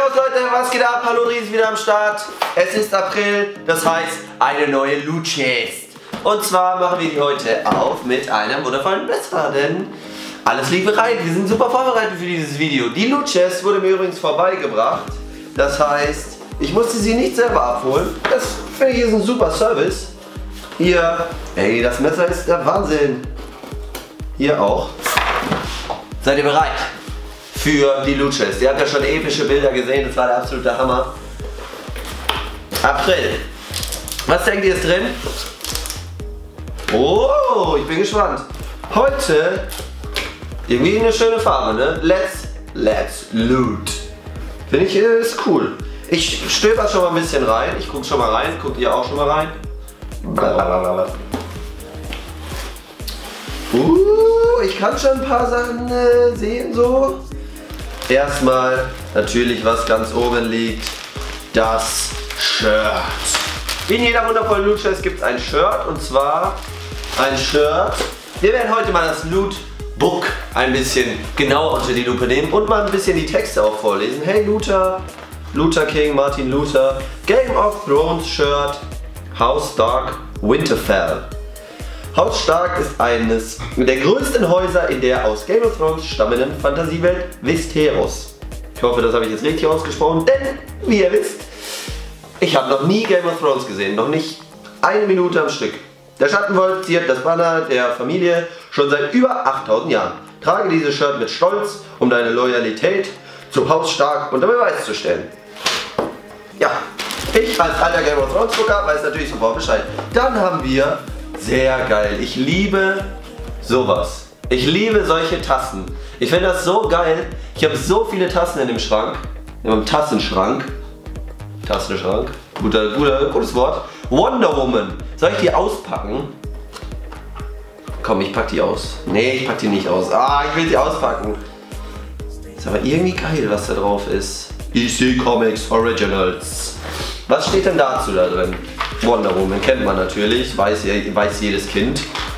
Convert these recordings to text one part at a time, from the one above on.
Servus Leute, was geht ab? Hallo Ries wieder am Start. Es ist April, das heißt eine neue Loot Chest. Und zwar machen wir die heute auf mit einem wundervollen Messer, denn alles liegt bereit. Wir sind super vorbereitet für dieses Video. Die Loot Chest wurde mir übrigens vorbeigebracht. Das heißt, ich musste sie nicht selber abholen. Das finde ich ist ein super Service. Hier, ey, das Messer ist der Wahnsinn. Hier auch. Seid ihr bereit für die Loot Chest? Ihr habt ja schon epische Bilder gesehen, das war der absolute Hammer. April. Was denkt ihr ist drin? Oh, ich bin gespannt. Heute irgendwie eine schöne Farbe, ne? Let's loot. Finde ich, ist cool. Ich stöber schon mal ein bisschen rein. Ich gucke schon mal rein. Guckt ihr auch schon mal rein? Blablabla. Ich kann schon ein paar Sachen sehen so. Erstmal natürlich, was ganz oben liegt, das Shirt. Wie in jeder wundervollen Loot Chest gibt es ein Shirt, und zwar ein Shirt. Wir werden heute mal das Loot Book ein bisschen genauer unter die Lupe nehmen und mal ein bisschen die Texte auch vorlesen. Hey Luther, Luther King, Martin Luther, Game of Thrones Shirt, House Stark, Winterfell. Haus Stark ist eines der größten Häuser in der aus Game of Thrones stammenden Fantasiewelt Westeros. Ich hoffe, das habe ich jetzt richtig ausgesprochen, denn, wie ihr wisst, ich habe noch nie Game of Thrones gesehen, noch nicht eine Minute am Stück. Der Schattenwolf ziert das Banner der Familie schon seit über 8000 Jahren. Trage dieses Shirt mit Stolz, um deine Loyalität zum Haus Stark unter Beweis zu stellen. Ja, ich als alter Game of Thrones Gucker weiß natürlich sofort Bescheid. Dann haben wir, sehr geil, ich liebe sowas. Ich liebe solche Tassen. Ich finde das so geil. Ich habe so viele Tassen in dem Schrank. In meinem Tassenschrank. Tassenschrank. Gutes Wort. Wonder Woman. Soll ich die auspacken? Komm, ich pack die aus. Nee, ich pack die nicht aus. Ah, ich will die auspacken. Ist aber irgendwie geil, was da drauf ist. EC Comics Originals. Was steht denn dazu da drin? Wonder Woman kennt man natürlich, weiß jedes Kind.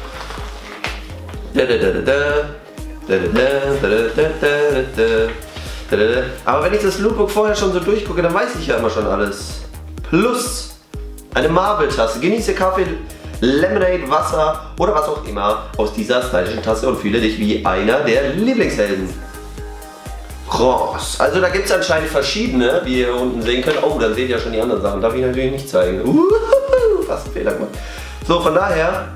Aber wenn ich das Lootbook vorher schon so durchgucke, dann weiß ich ja immer schon alles. Plus eine Marvel-Tasse. Genieße Kaffee, Lemonade, Wasser oder was auch immer aus dieser stylischen Tasse und fühle dich wie einer der Lieblingshelden. Ross. Also da gibt es anscheinend verschiedene, wie ihr unten sehen könnt. Oh, dann seht ihr ja schon die anderen Sachen. Darf ich natürlich nicht zeigen. Fast einen Fehler gemacht. So, von daher.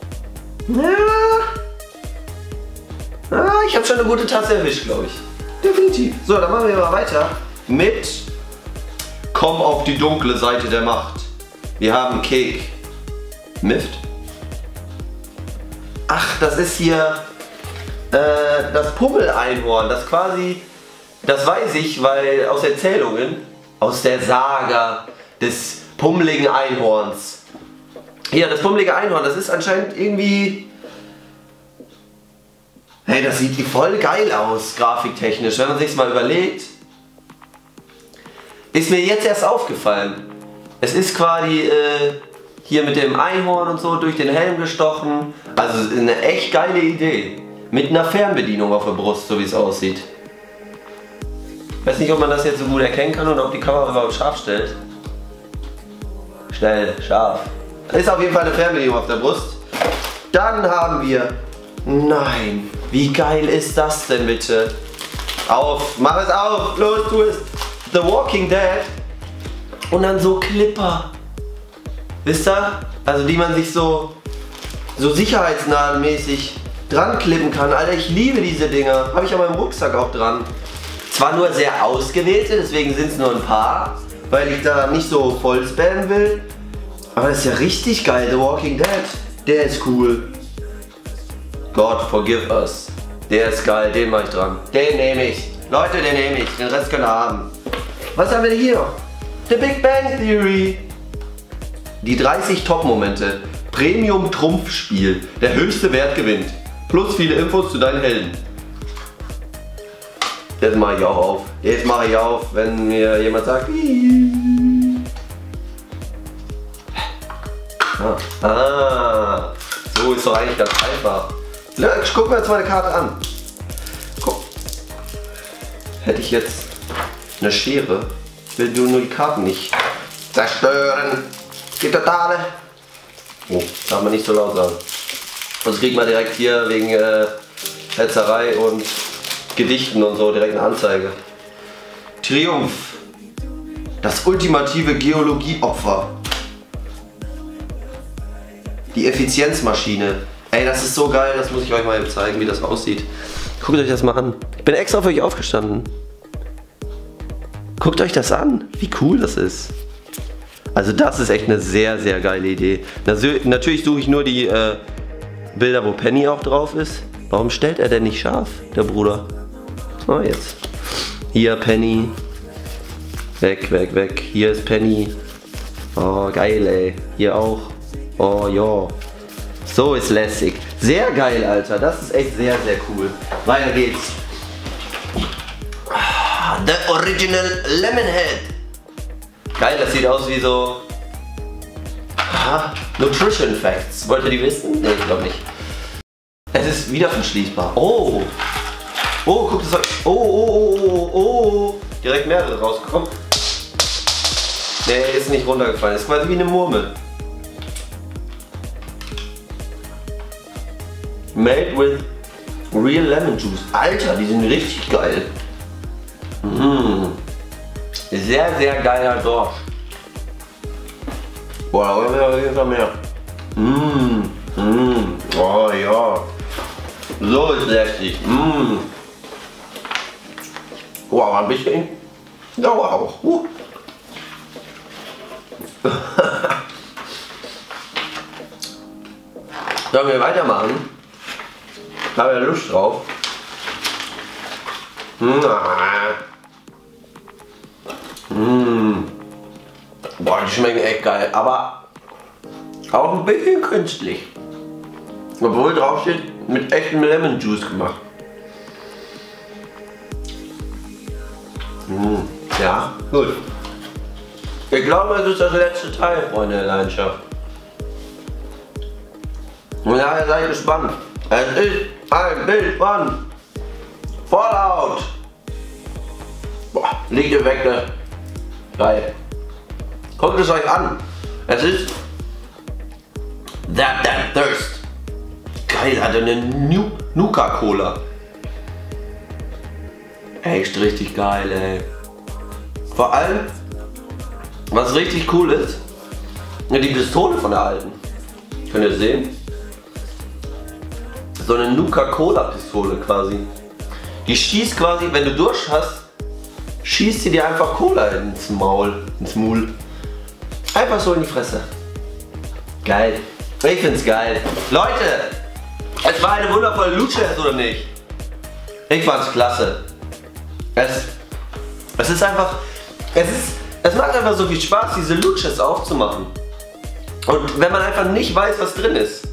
Ich habe schon eine gute Tasse erwischt, glaube ich. Definitiv. So, dann machen wir mal weiter mit Komm auf die dunkle Seite der Macht. Wir haben Cake. Mift. Ach, das ist hier das Pummel-Einhorn, das quasi, das weiß ich, weil aus Erzählungen, aus der Saga des pummeligen Einhorns. Hier, das pummelige Einhorn, das ist anscheinend irgendwie, hey, das sieht voll geil aus, grafiktechnisch, wenn man sich's mal überlegt. Ist mir jetzt erst aufgefallen. Es ist quasi hier mit dem Einhorn und so durch den Helm gestochen. Also eine echt geile Idee. Mit einer Fernbedienung auf der Brust, so wie es aussieht. Weiß nicht, ob man das jetzt so gut erkennen kann oder ob die Kamera überhaupt scharf stellt. Schnell, scharf. Ist auf jeden Fall eine Fernbedienung auf der Brust. Dann haben wir... Nein, wie geil ist das denn bitte? Auf, mach es auf, los, tu es. The Walking Dead. Und dann so Clipper. Wisst ihr? Also die man sich so sicherheitsnadelmäßig dran klippen kann. Alter, ich liebe diese Dinger. Habe ich an meinem Rucksack auch dran. Zwar nur sehr ausgewählte, deswegen sind es nur ein paar, weil ich da nicht so voll spammen will. Aber das ist ja richtig geil, The Walking Dead. Der ist cool. God forgive us. Der ist geil, den mache ich dran. Den nehme ich. Leute, den nehme ich. Den Rest könnt ihr haben. Was haben wir hier? The Big Bang Theory. Die 30 Top-Momente. Premium-Trumpfspiel. Der höchste Wert gewinnt. Plus viele Infos zu deinen Helden. Das mache ich auch auf. Jetzt mache ich auf, wenn mir jemand sagt. So ist doch eigentlich ganz einfach. Gucken wir uns mal eine Karte an. Guck. Hätte ich jetzt eine Schere. Ich will nur die Karten nicht zerstören. Die totale. Oh, darf man nicht so laut sagen. Also kriegt man direkt hier wegen Hetzerei und Gedichten und so direkt eine Anzeige. Triumph. Das ultimative Geologieopfer. Die Effizienzmaschine. Ey, das ist so geil, das muss ich euch mal zeigen, wie das aussieht. Guckt euch das mal an. Ich bin extra für euch aufgestanden. Guckt euch das an, wie cool das ist. Also das ist echt eine sehr, sehr geile Idee. Natürlich suche ich nur die Bilder, wo Penny auch drauf ist. Warum stellt er denn nicht scharf, der Bruder? So, jetzt. Hier Penny. Weg, weg, weg. Hier ist Penny. Oh, geil, ey. Hier auch. Oh, ja. So ist lässig. Sehr geil, Alter. Das ist echt sehr, sehr cool. Weiter geht's. The Original Lemonhead. Geil, das sieht aus wie so Nutrition Facts. Wollt ihr die wissen? Ne, ich glaube nicht. Es ist wieder verschließbar. Oh. Oh, guckt es euch. Oh, oh, oh, oh, oh. Direkt mehrere rausgekommen. Ne, ist nicht runtergefallen. Ist quasi wie eine Murmel. Made with real lemon juice. Alter, die sind richtig geil. Mmh. Sehr, sehr geiler Dorsch. Boah, da wollen wir auf jeden Fall mehr. Mmh. Mmh. Oh ja. So ist lässig. Mmh. Wow, ein bisschen. Ja, wow. Sollen wir weitermachen? Da habe ich Lust drauf. Boah, die schmecken echt geil, aber auch ein bisschen künstlich. Obwohl drauf steht, mit echtem Lemon Juice gemacht. Ja, gut. Ich glaube, es ist das letzte Teil, Freunde der Leidenschaft. Und daher seid gespannt. Es ist ein Bild von Fallout. Boah, liegt ihr weg, ne? Geil. Guckt es euch an. Es ist That Thirst. Geil, hat eine Nuka-Cola. Echt richtig geil, ey. Vor allem, was richtig cool ist, die Pistole von der alten. Könnt ihr sehen? So eine Nuka-Cola-Pistole quasi. Die schießt quasi, wenn du Durst hast, schießt sie dir einfach Cola ins Maul, ins Maul. Einfach so in die Fresse. Geil. Ich find's geil. Leute, es war eine wundervolle Loot-Chest, oder nicht? Ich fand's klasse. Es ist einfach, es macht einfach so viel Spaß, diese Loot-Chest aufzumachen. Und wenn man einfach nicht weiß, was drin ist.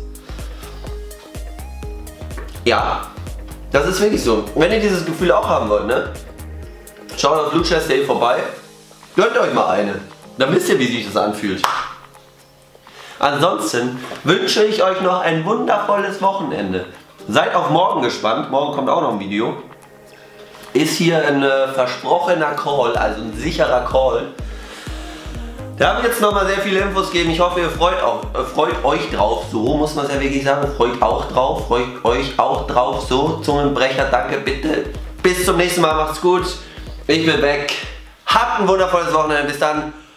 Ja, das ist wirklich so. Wenn ihr dieses Gefühl auch haben wollt, ne? Schaut auf lootchest.de vorbei. Gönnt euch mal eine. Dann wisst ihr, wie sich das anfühlt. Ansonsten wünsche ich euch noch ein wundervolles Wochenende. Seid auf morgen gespannt. Morgen kommt auch noch ein Video. Ist hier ein versprochener Call, also ein sicherer Call. Da habe ich jetzt nochmal sehr viele Infos gegeben. Ich hoffe, ihr freut euch drauf. So muss man es ja wirklich sagen. Freut euch auch drauf. So, Zungenbrecher, danke, bitte. Bis zum nächsten Mal, macht's gut. Ich bin weg. Habt ein wundervolles Wochenende. Bis dann.